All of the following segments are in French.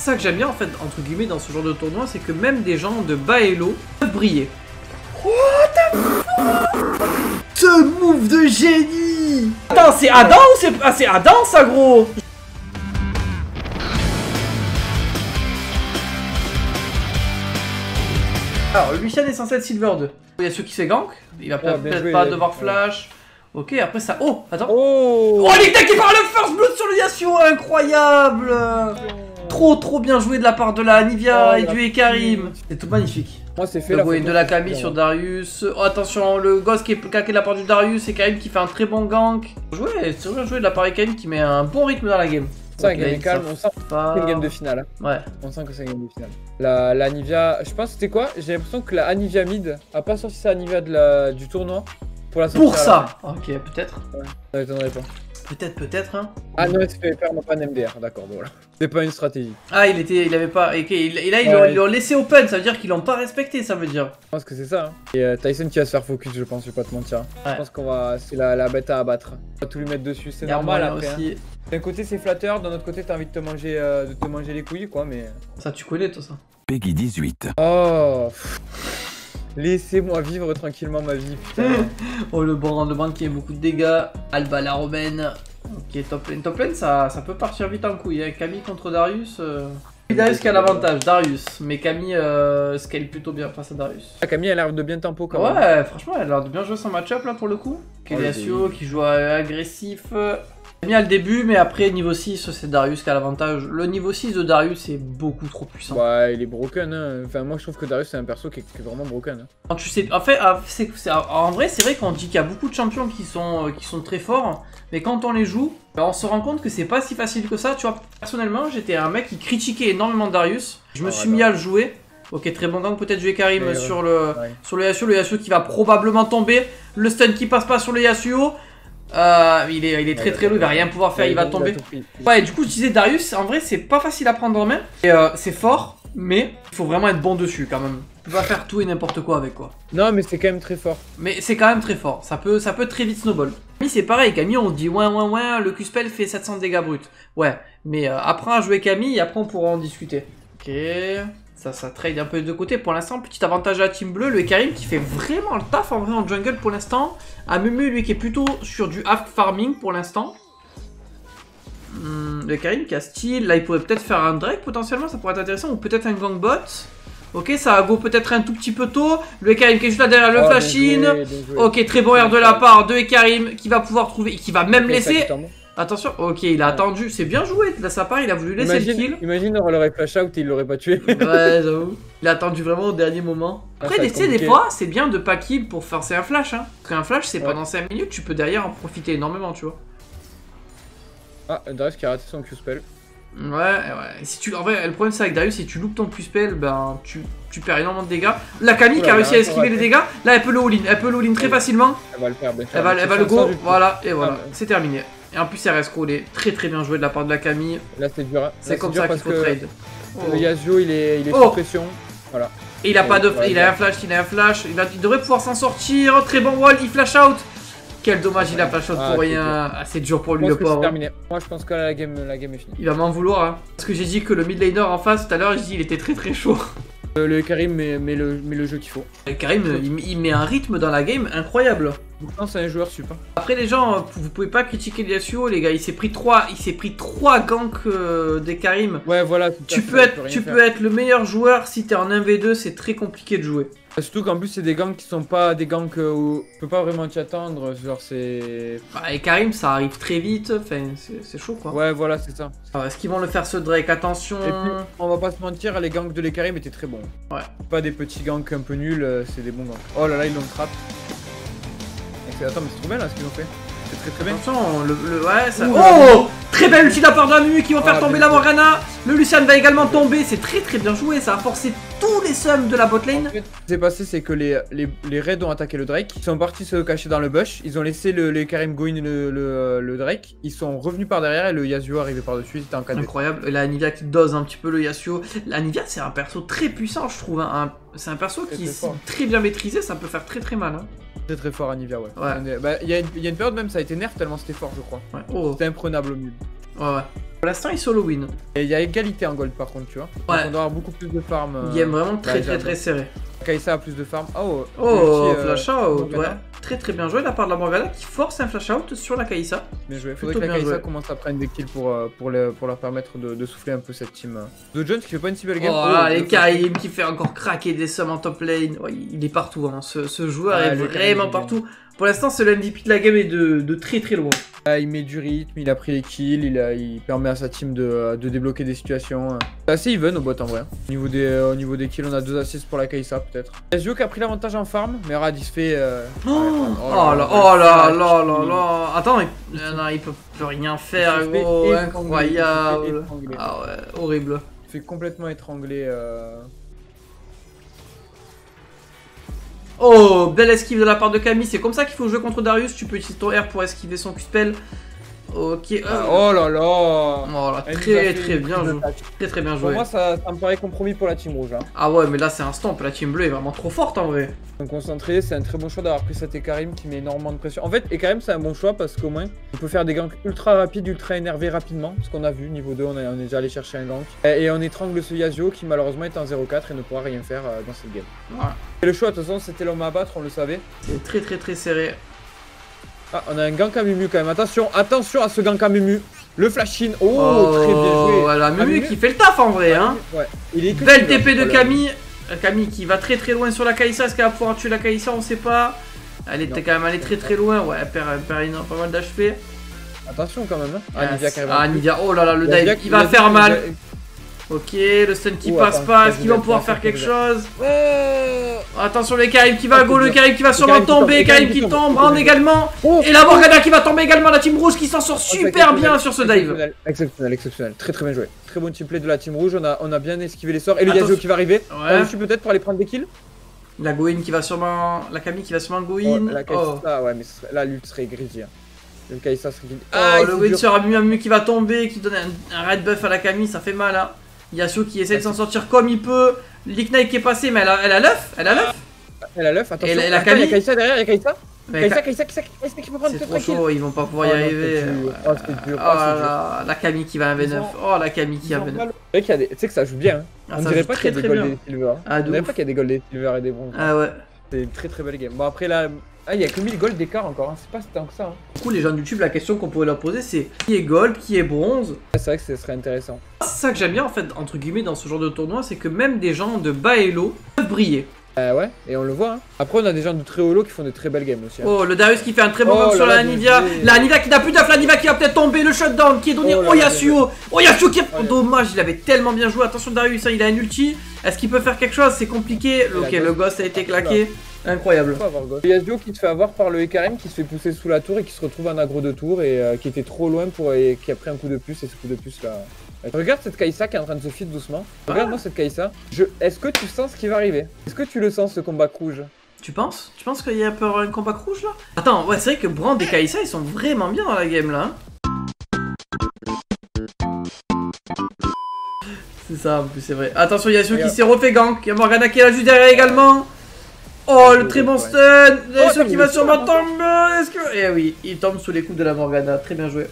ça que j'aime bien en fait, entre guillemets, dans ce genre de tournoi, c'est que même des gens de bas elo peuvent briller. What the fuck? Ce move de génie! Attends, c'est Adam ou c'est... Ah, c'est Adam ça, gros! Alors, Lucian est censé être Silver 2. Il y a ceux qui se gank, il va peut-être pas devoir flash. Ok, après ça... Oh, attends. Oh, il est taqué par le first blood sur le Yasuo, incroyable! Trop bien joué de la part de la Anivia et du Hecarim. C'est tout magnifique. Moi c'est fait de la Camille sur Darius. Oh, attention, le Ghost qui est caqué de la part du Darius, Hecarim qui fait un très bon gank. C'est bien joué de la part Hecarim qui met un bon rythme dans la game. On sent qu'elle est calme, on sent que c'est une game de finale. Ouais. On sent que c'est une game de finale. La Anivia, je pense c'était quoi? J'ai l'impression que la Anivia mid a pas sorti sa Anivia du tournoi pour la sortir. Pour ça. Ok, peut-être. Ouais, ça m'étonnerait pas. Peut-être, hein. Ah non, c'est fait faire, non pas un MDR, d'accord, bon voilà. C'est pas une stratégie. Ah, il avait pas. Et là, ils l'ont laissé open, ça veut dire qu'ils l'ont pas respecté, ça veut dire. Je pense que c'est ça. Hein. Et Tyson qui va se faire focus, je pense, je vais pas te mentir. Ouais. Je pense qu'on va. C'est la bête à abattre. On va tout lui mettre dessus, c'est normal après. Aussi. Hein. D'un côté, c'est flatteur, d'un autre côté, t'as envie de te manger les couilles, quoi, mais. Ça, tu connais, tout ça. Peggy 18. Oh. Laissez-moi vivre tranquillement ma vie, putain. Oh, le banc qui a beaucoup de dégâts. Alba la romaine. Ok, top lane, ça peut partir vite en couille. Hein. Camille contre Darius. Darius qui a l'avantage, Darius. Mais Camille scale plutôt bien face à Darius. Ah, Camille a l'air de bien tempo quand même. Ouais, franchement, elle a l'air de bien jouer son match-up là pour le coup. Yasuo qui joue agressif. Camille a le début, mais après niveau 6, c'est Darius qui a l'avantage. Le niveau 6 de Darius est beaucoup trop puissant. Ouais, il est broken. Hein. Enfin, moi je trouve que Darius c'est un perso qui est vraiment broken. Hein. Quand tu sais, en fait, en vrai, c'est vrai qu'on dit qu'il y a beaucoup de champions qui sont très forts, mais quand on les joue, on se rend compte que c'est pas si facile que ça. Tu vois, personnellement, j'étais un mec qui critiquait énormément Darius. Je me suis mis à le jouer. Ok, très bon gang, peut-être jouer Karim sur le Yasuo qui va probablement tomber. Le stun qui passe pas sur le Yasuo. Il est très lourd, il va rien pouvoir faire, il va tomber. Ouais, du coup, je disais Darius, en vrai, c'est pas facile à prendre en main. Et c'est fort, mais il faut vraiment être bon dessus quand même. Tu vas faire tout et n'importe quoi avec quoi. Non, mais c'est quand même très fort. Mais c'est quand même très fort, ça peut très vite snowball. Camille, c'est pareil, Camille, on se dit ouais, le Q-spell fait 700 dégâts bruts. Ouais, mais apprends à jouer Camille et après on pourra en discuter. Ok. Ça trade un peu de côté. Pour l'instant, petit avantage à la team bleue. Le Hecarim qui fait vraiment le taf en vrai en jungle pour l'instant. Amumu, lui, qui est plutôt sur du half farming pour l'instant. Le Hecarim qui a style. Là, il pourrait peut-être faire un Drake potentiellement. Ça pourrait être intéressant. Ou peut-être un gangbot. Ok, ça va go peut-être un tout petit peu tôt. Le Hecarim qui est juste là derrière le flash-in. Ok, très bon air de la part de Hecarim qui va pouvoir trouver. Qui va même laisser. Attention, ok, il a attendu, c'est bien joué de sa part, il a voulu laisser le kill. Imagine, on l'aurait flash out et il l'aurait pas tué. Ouais, j'avoue. Il a attendu vraiment au dernier moment. Après, tu sais, des fois, c'est bien de pas kill pour forcer un flash. Hein. Parce qu'un flash, c'est pendant 5 minutes, tu peux derrière en profiter énormément, tu vois. Ah, Darius qui a raté son Q-spell. Ouais. Si en vrai, le problème, c'est avec Darius, si tu loupes ton Q-spell, ben, tu perds énormément de dégâts. La Camille qui a réussi à esquiver les dégâts, là, elle peut le all-in, très facilement. Elle va le faire, bien sûr. Elle va le go, voilà, et voilà, c'est terminé. Et en plus, elle reste collée. Très bien joué de la part de la Camille. Là, c'est dur. C'est comme ça qu'il faut trade. Le Yasuo, il est sous pression. Voilà. Et il a pas de. Il a un flash. Il devrait pouvoir s'en sortir. Très bon wall, il flash out. Quel dommage, il a flash out pour rien. Ah, c'est dur pour lui, le pauvre. Terminé. Moi, je pense que la game est finie. Il va m'en vouloir. Hein. Parce que j'ai dit que le mid laner en face tout à l'heure, j'ai dit il était très chaud. Le Karim met le jeu qu'il faut. Le Karim, il met un rythme dans la game incroyable. Pourtant, c'est un joueur super. Après, les gens, vous pouvez pas critiquer le Yasuo, les gars. Il s'est pris 3 ganks des Karim. Ouais, voilà. Tu peux être le meilleur joueur si t'es en 1v2, c'est très compliqué de jouer. Surtout qu'en plus, c'est des ganks qui sont pas des ganks où tu peux pas vraiment t'y attendre. Genre, c'est. Bah, et Karim, ça arrive très vite. Enfin, c'est chaud quoi. Ouais, voilà, c'est ça. Alors, est-ce qu'ils vont le faire ce Drake? Attention. Et puis, on va pas se mentir, les ganks de les Karim étaient très bons. Ouais. Pas des petits ganks un peu nuls, c'est des bons ganks. Oh là là, ils l'ont trap. Attends, mais c'est trop bien là ce qu'ils ont fait. C'est très bien. Attention, ouais, ça. Oh, très belle ulti de la part de Amumu qui vont faire tomber la Morgana. Le Lucian va également tomber. C'est très bien joué. Ça a forcé tous les sums de la botlane. En fait, ce qui s'est passé, c'est que les raids ont attaqué le Drake. Ils sont partis se cacher dans le bush. Ils ont laissé les Karim go in le Drake. Ils sont revenus par derrière et le Yasuo arrivé par-dessus. C'était en 4. Incroyable. Et la Anivia qui dose un petit peu le Yasuo. La Anivia, c'est un perso très puissant, je trouve. Hein. C'est un perso qui est très bien maîtrisé. Ça peut faire très mal. Hein. Très fort Anivia, ouais. Bah, y a une période même, ça a été nerf tellement c'était fort, je crois. Ouais. Oh. C'était imprenable au mieux. Ouais. Pour l'instant, il solo win. Et il y a égalité en gold par contre, tu vois. Ouais. Donc on doit avoir beaucoup plus de farm. Game vraiment très serré. Kaisa a plus de farm. Oh, flash out, ouais. Très bien joué de la part de la Morgana qui force un flash out sur la Kaisa. Bien joué. Faudrait que la Kaisa commence à prendre des kills pour leur permettre de souffler un peu cette team. The Jones qui fait pas une si belle game. Oh là, les Karim qui fait encore craquer des sommes en top lane. Ouais, il est partout, hein. Ce joueur est vraiment partout. Pour l'instant, c'est le MVP de la game et de très loin. Il met du rythme, il a pris les kills, il permet à sa team de débloquer des situations. C'est assez even au bot en vrai. Au niveau des kills, on a 2 assists pour la Kaisa peut-être. Yazio qui a pris l'avantage en farm, mais Rad il se fait... Oh là. Attends, il peut plus rien faire, gros. Incroyable. Ah ouais, horrible. Il fait complètement étrangler. Oh, belle esquive de la part de Camille, c'est comme ça qu'il faut jouer contre Darius, tu peux utiliser ton R pour esquiver son Q-spell. Ok. Oh là là. Oh là, très bien joué. Très bien joué. Pour moi, ça me paraît compromis pour la team rouge. Hein. Ah ouais, mais là c'est un stamp, la team bleue est vraiment trop forte en vrai. Donc concentré, c'est un très bon choix d'avoir pris cet Ekarim qui met énormément de pression. En fait, Ekarim c'est un bon choix parce qu'au moins on peut faire des ganks ultra rapides, ultra énervés rapidement. Ce qu'on a vu, niveau 2, on est déjà allé chercher un gank. Et on étrangle ce Yazio qui malheureusement est en 0-4 et ne pourra rien faire dans cette game. Ouais. Et le choix, de toute façon, c'était l'homme à battre, on le savait. C'est très serré. Ah, on a un gank à Mumu quand même. Attention à ce gank à Mumu. Le flash in. Oh, très bien joué. Voilà, Mumu qui fait le taf en vrai. Hein. Ouais. Belle TP de Camille. Camille qui va très loin sur la Kaisa. Est-ce qu'elle va pouvoir tuer la Kaisa? On sait pas. Elle était quand même allée très loin. Ouais, elle perd pas mal d'HP. Attention quand même. Hein. Nivea carrément. Ah, Nivea. Oh là là, le dive. Il va faire mal. Ok, le stun qui passe pas. Est-ce qu'ils vont pouvoir faire quelque chose? Attention, les Karim qui va go, le Karim qui va sûrement tomber, Karim qui tombe, Brand également. Et la Morgana qui va tomber également, la team rouge qui s'en sort super bien sur ce dive. Exceptionnel, très bien joué. Très bon team play de la team rouge, on a bien esquivé les sorts. Et le Yazio qui va arriver. Ouais. Dessus peut-être pour aller prendre des kills. La Goin qui va sûrement. La Camille qui va sûrement Goin. La Kaisa, ouais, mais la lutte serait greedy. Le Kaisa serait greedy. Oh, le Goin sera mieux qui va tomber, qui donne un red buff à la Camille, ça fait mal hein. Yasuo qui essaie de s'en sortir comme il peut. L'Ignite qui est passé, mais elle a l'œuf. Elle a l'œuf, attention. Et la Camille. Il y a Kaisa derrière, il y a Kaisa. Kaisa qui peut prendre c'est trop chaud, ils vont pas pouvoir y arriver. Oh, c'est dur. Oh la Camille qui va un V9. Oh la Camille qui a un V9. Tu sais que ça joue bien. On dirait pas qu'il y a des gold et des silver. On dirait pas qu'il y a des gold et des silver et des bronzes. Ah ouais. C'est une très belle game. Bon après là, il y a que 1000 gold d'écart encore. C'est pas tant que ça. Du coup les gens de YouTube, la question qu'on pourrait leur poser c'est qui est gold, qui est bronze. C'est vrai que ce serait intéressant. C'est ça que j'aime bien en fait entre guillemets dans ce genre de tournoi, c'est que même des gens de bas elo peuvent briller. Ouais, et on le voit. Hein. Après, on a des gens de très haut lot qui font des très belles games aussi. Hein. Oh, le Darius qui fait un très bon gank sur la Nivea. La Nivea qui n'a plus d'af, la Nivea qui va peut-être tomber. Le shutdown qui est donné au Yasuo. Oh, Yasuo qui est. Dommage, il avait tellement bien joué. Attention, Darius, hein, il a un ulti. Est-ce qu'il peut faire quelque chose? C'est compliqué. Ok, le ghost a été claqué. Incroyable. Le Yasuo qui se fait avoir par le Ekarim qui se fait pousser sous la tour et qui se retrouve en aggro de tour et qui était trop loin et qui a pris un coup de puce et ce coup de puce là. Regarde cette Kaisa qui est en train de se feed doucement. Regarde-moi cette Kaisa. Est-ce que tu sens ce qui va arriver? Est-ce que tu le sens ce combat rouge? Tu penses? Tu penses qu'il y a peur un combat rouge là? Attends, ouais, c'est vrai que Brand et Kaisa ils sont vraiment bien dans la game là. C'est ça en plus, c'est vrai. Attention, Yasuo qui s'est refait gank. Il y a Morgana qui est là juste derrière également. Oh, le très bon stun. Yasuo qui va sûrement tomber. Est-ce que. Eh oui, il tombe sous les coups de la Morgana. Très bien joué.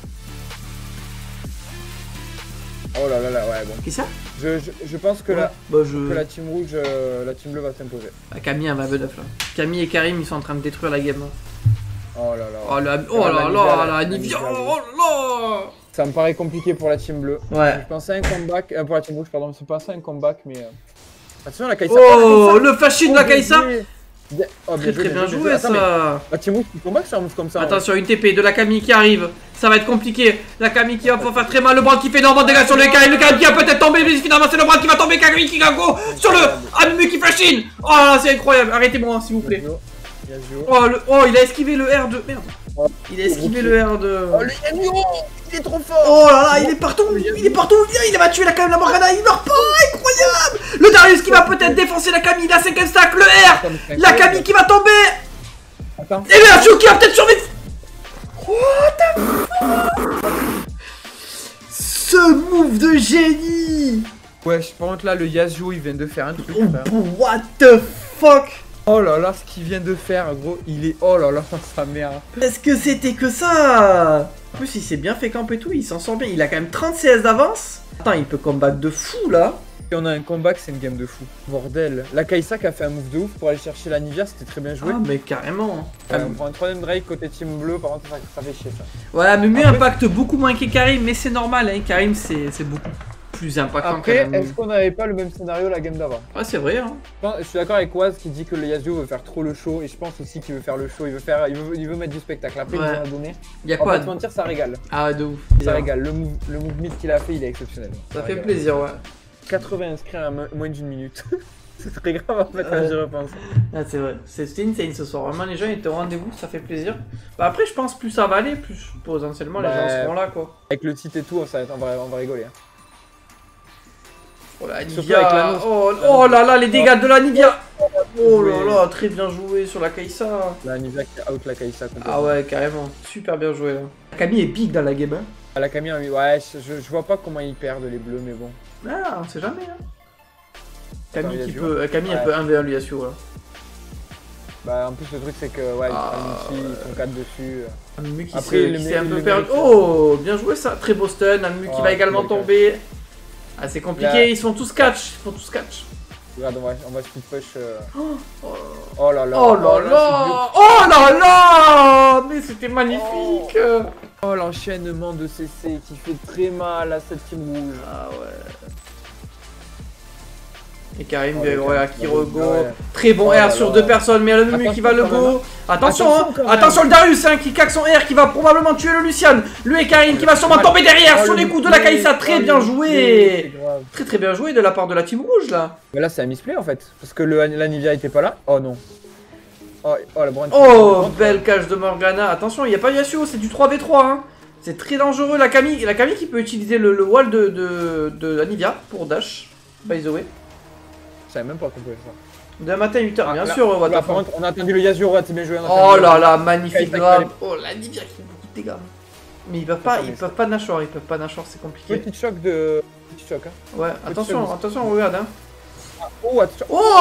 Oh là là là, ouais, bon. Qui ça? Je pense que, que la team rouge, la team bleue va s'imposer. Camille, elle va B9 là. Camille et Karim, ils sont en train de détruire la game. Oh là là. Oh là là, la Nivea. Oh là. Ça me paraît compliqué pour la team bleue. Ouais. Je pensais à un comeback, pour la team rouge, pardon, c'est pas ça un comeback, mais. Attention, la Kaisa. Oh, le flash-in de la Kaisa. Très bien joué ça. La team rouge qui combat sur un move comme ça. Attention, une TP de la Camille qui arrive. Ça va être compliqué. La Camille qui va pouvoir faire très mal. Le Brand qui fait énormément de dégâts sur le Karim. Le Karim qui va peut-être tomber. Mais finalement, c'est le Brand qui va tomber. Camille qui va go sur le Mumu qui flash in. Oh là, c'est incroyable. Arrêtez-moi, s'il vous plaît. Oh, il a esquivé le R de. Merde. Il a esquivé le R de. Oh, le Yasuo, il est trop fort. Oh là là, il est partout. Il est partout. Il va tuer la Morgana. Il meurt pas. Incroyable. Le Darius qui va peut-être défoncer la Camille. La 5 stack. Le R. La Camille qui va tomber. Et le Yasuo qui va peut-être survivre. What the fuck. Ce move de génie. Ouais, par contre là, le Yasuo il vient de faire un truc. What the fuck. Oh là là, ce qu'il vient de faire, gros, il est... Oh là là, sa mère. Est-ce que c'était que ça? En plus, il s'est bien fait camp et tout, il s'en sort bien. Il a quand même 30 CS d'avance. Attends, il peut combattre de fou là. Si on a un comeback, c'est une game de fou. Bordel. La Kai'Sa qui a fait un move de ouf pour aller chercher la Nivea, c'était très bien joué. Ah, mais carrément. On prend un 3ème Drake côté team bleu, par contre, ça fait chier ça. Ouais, mais impacte beaucoup moins que Karim, mais c'est normal, hein. Karim, c'est beaucoup plus impactant. Après, est-ce qu'on n'avait pas le même scénario la game d'avant? Ouais, c'est vrai. Hein. Je suis d'accord avec Waz qui dit que le Yasuo veut faire trop le show, et je pense aussi qu'il veut faire le show, il veut mettre du spectacle. Après, il nous en a donné. Il y a quoi? On va te mentir, ça régale. Ah, de ouf. Ça régale. Le move mid qu'il a fait, il est exceptionnel. Ça fait plaisir, ouais. 80 inscrits à moins d'une minute. C'est très grave en fait quand j'y repense. Ah, c'est vrai, c'était insane ce soir. Vraiment, les gens étaient au rendez-vous, ça fait plaisir. Bah, après, je pense plus ça va aller, plus potentiellement les gens seront là quoi. Avec le titre et tout, ça va être, on va rigoler. Hein. Oh la Nivea, oh là là, les dégâts de la Nivea. Oh là là, très bien joué sur la Kai'Sa. La Nivea qui out la Kai'Sa. Ah ouais, carrément, super bien joué là. Camille est big dans la game. Hein. Ah, la Camille, ouais, je vois pas comment ils perdent les bleus, mais bon. Ah, on sait jamais. Hein. Camille, elle peut 1v1 le Yasuo là. Bah en plus le truc c'est que ouais, ils font 4 dessus. Amumu qui s'est un peu perdu. Oh, bien joué ça, très beau stun. Amumu qui va également tomber. Ah c'est compliqué, ils sont tous catch. Regarde, on va speed push. Oh là là. Oh là là. Oh là là. Mais c'était magnifique. Oh l'enchaînement de CC qui fait très mal à cette team rouge. Ah ouais. Et Karim qui rego. Très bon R sur 2 personnes, mais il y a le Mumu qui va le go. Attention, attention le Darius qui caque son R qui va probablement tuer le Lucian. Lui et Karim qui va sûrement tomber derrière sur les coups de la Kai'Sa. Très bien joué. Très bien joué de la part de la team rouge là. Mais là c'est un misplay en fait. Parce que la Nivea était pas là. Oh non. Oh, belle cache de Morgana. Attention, il n'y a pas Yasuo, c'est du 3v3. Hein. C'est très dangereux. La Camille qui peut utiliser le wall de la Nivea pour dash. By the way. Je savais même pas qu'on pouvait faire. Demain matin 8h, bien sûr. On a attendu le Yasuo, c'est bien joué. Oh là là, magnifique grave. Oh la Nivea qui fait beaucoup de dégâts. Mais ils peuvent pas Nashor, c'est compliqué. Petit choc de. Petit choc, hein. Ouais, attention, regarde, hein. Oh, attention.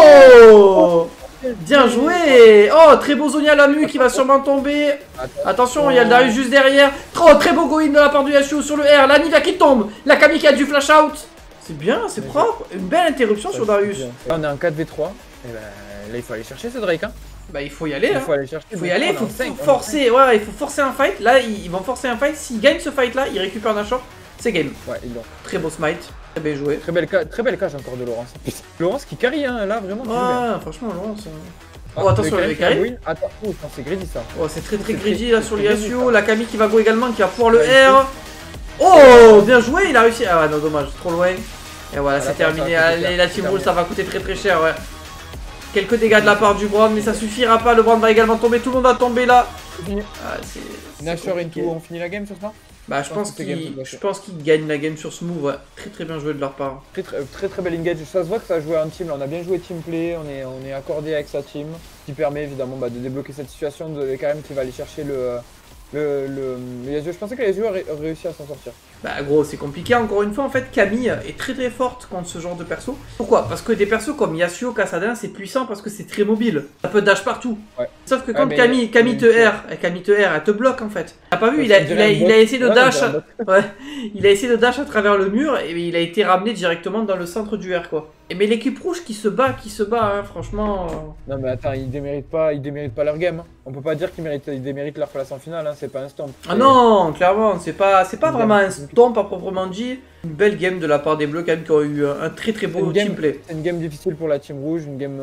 Oh bien joué. Oh, très beau Zonia Lamu qui va sûrement tomber. Attention, il y a le Darius juste derrière. Très beau go-in de la part du Yasuo sur le R. La Nivea qui tombe. La Camille qui a du flash out. C'est bien, c'est propre. Une belle interruption sur Darius. Là, on est en 4v3. Et ben, là, il faut aller chercher ce Drake. Hein. Bah, il faut y aller. Il faut aller chercher. Il faut y aller, il faut forcer. Ouais, il faut forcer un fight. Là, ils vont forcer un fight. S'ils gagnent ce fight là, ils récupèrent Nashor. C'est game. Ouais, ils l'ont. Très beau smite. Très bien joué. Très belle cage encore de Laurence. Laurence qui carry, hein, là, vraiment. Ouais, franchement, Laurence. Oh, attention, il y avait Attends, c'est greedy ça. Oh, c'est très greedy là sur le Yasuo. La Camille qui va go également, qui va pouvoir le R. Oh, bien joué, il a réussi. Ah ouais, non, dommage, trop loin. Et voilà, c'est terminé. Allez, la team rouge, ça va coûter très cher, ouais. Quelques dégâts de la part du Brand, mais ça suffira pas. Le Brand va également tomber, tout le monde va tomber là. Ah, Nashor into, on finit la game sur ça? Bah, je pense qu'ils gagnent la game sur ce move, ouais. Très bien joué de leur part. Très belle engage. Ça se voit que ça a joué en team. Là, on a bien joué team play, on est accordé avec sa team. Ce qui permet évidemment de débloquer cette situation de Karim qui va aller chercher le Yasuo. Je pensais que le Yasuo aurait réussi à s'en sortir. Bah gros, c'est compliqué. Encore une fois, en fait, Camille est très forte contre ce genre de perso. Pourquoi? Parce que des persos comme Yasuo, Kassadin, c'est puissant parce que c'est très mobile. Ça peut dash partout. Ouais. Sauf que quand Camille te R, elle te bloque en fait. T'as pas vu, il a essayé de dash. Ouais, il a essayé de dash à travers le mur et il a été ramené directement dans le centre du R quoi. Et mais l'équipe rouge qui se bat, hein, franchement. Non mais attends, ils déméritent pas leur game. Hein. On peut pas dire qu'ils déméritent leur place en finale, hein. C'est pas un stomp. Ah non, clairement, c'est pas vraiment un stomp à proprement dit. Une belle game de la part des bleus quand même qui ont eu un très beau teamplay. C'est une game difficile pour la team rouge, une game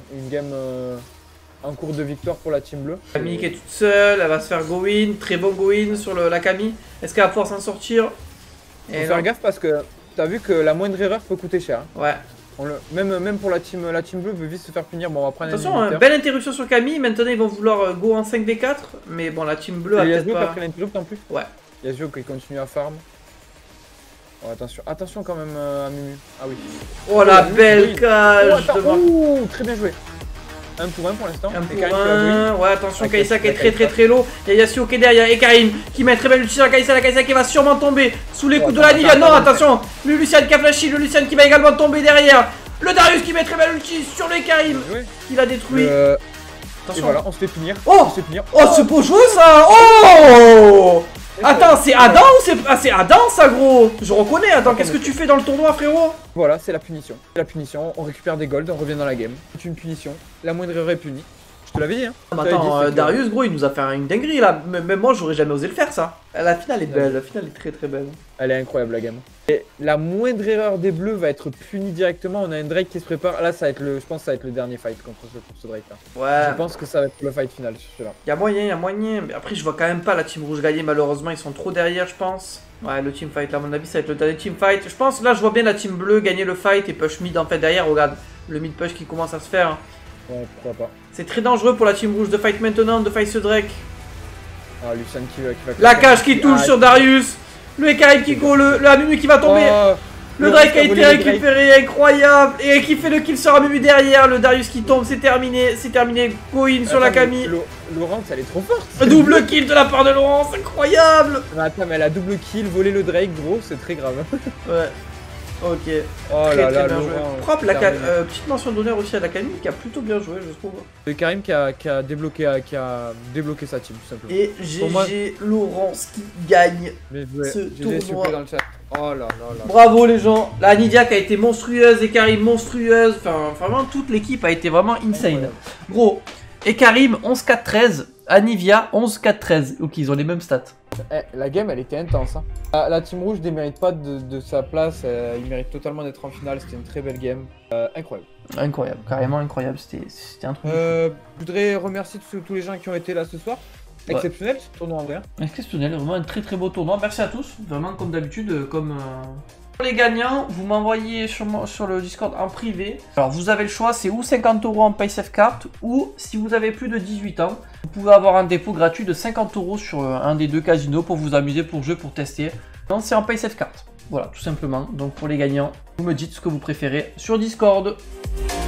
en cours de victoire pour la team bleue. Camille qui est toute seule, elle va se faire go-in, très bon go-in sur la Camille. Est-ce qu'elle va pouvoir s'en sortir? Faut faire gaffe parce que t'as vu que la moindre erreur peut coûter cher. Hein. Ouais. Même pour la team bleue veut vite se faire punir. Bon, on va prendre attention, belle interruption sur Camille. Maintenant, ils vont vouloir go en 5v4. Mais bon, la team bleue a peut-être pas... Yasuo qui a pris l'interrupt en plus. Ouais. Yasuo qui continue à farm. Oh, attention quand même à Mumu. Ah oui. Oh la belle cage de très bien joué. 1 pour 1 pour l'instant. 1 pour 1. Ouais, attention, Kai'Sa qui est très low. Il y a Yasuo qui est derrière et Karim qui met très belle ulti sur Kai'Sa. La Kai'Sa qui va sûrement tomber sous les coups de la Nivea. Non, attention. Le Lucian qui a flashy. Le Lucian qui va également tomber derrière. Le Darius qui met très belle ulti sur les Karim. Qui l'a détruit. Attention. Et voilà, on se fait punir. Oh, c'est beau joué ça. Oh, Attends, c'est Adam ou c'est... Ah, c'est Adam ça, gros. Je reconnais, Adam, qu'est-ce que tu fais dans le tournoi, frérot? Voilà, c'est la punition. La punition, on récupère des golds, on revient dans la game. C'est une punition, la moindre erreur est punie. Je te l'avais dit, hein. Attends, Darius, gros, il nous a fait une dinguerie, là. Même moi, j'aurais jamais osé le faire, ça. La finale est belle, la finale est très très belle. Elle est incroyable, la game. Et la moindre erreur des bleus va être punie directement. On a un Drake qui se prépare. Là, ça va être je pense que ça va être le dernier fight contre ce Drake là. Ouais. Je pense que ça va être le fight final sur celui-là. Y'a moyen. Mais après, je vois quand même pas la team rouge gagner, malheureusement. Ils sont trop derrière, je pense. Ouais, le team fight, là, à mon avis, ça va être le dernier team fight. Je pense, là, je vois bien la team bleue gagner le fight et push mid en fait derrière. Regarde, le mid push qui commence à se faire. Ouais, pourquoi pas. C'est très dangereux pour la team rouge de fight maintenant, de fight ce Drake. Ah, Lucian qui va. La cage qui touche sur Darius. Le Ekarim qui go, le Amumu qui va tomber. Oh, le Drake a été récupéré, incroyable. Et qui fait le kill sur Amumu derrière. Le Darius qui tombe, c'est terminé. C'est terminé. Go in sur la Camille. Laurence, elle est trop forte. Double kill de la part de Laurence, incroyable. Attends, mais elle a double kill, volé le Drake, gros, c'est très grave. Ouais. Ok. Oh très, là très là, bien joué. Laurent, Propre, petite mention d'honneur aussi à la Camille qui a plutôt bien joué, je trouve. C'est Karim qui a débloqué sa team, tout simplement. Et GG Laurence qui gagne ce tournoi. Dans le chat. Oh là là là. Bravo les gens. La Nidia qui a été monstrueuse, et Karim monstrueuse. Enfin, vraiment, toute l'équipe a été vraiment insane. Gros, et Karim 11-4-13, Anivia 11-4-13. Ok, ils ont les mêmes stats. La game elle était intense. Hein. La team rouge ne mérite pas de sa place, il mérite totalement d'être en finale, c'était une très belle game. Incroyable. Incroyable, carrément incroyable, c'était un truc. Je voudrais remercier tous les gens qui ont été là ce soir. Ouais. Exceptionnel ce tournoi en vrai. Exceptionnel, vraiment un très très beau tournoi. Merci à tous, vraiment comme d'habitude, Pour les gagnants, vous m'envoyez sur le Discord en privé. Alors vous avez le choix, c'est ou 50 € en PaySafe Card, ou si vous avez plus de 18 ans, vous pouvez avoir un dépôt gratuit de 50 € sur un des deux casinos pour vous amuser, pour jouer, pour tester. Non, c'est en PaySafe Card. Voilà, tout simplement. Donc pour les gagnants, vous me dites ce que vous préférez sur Discord.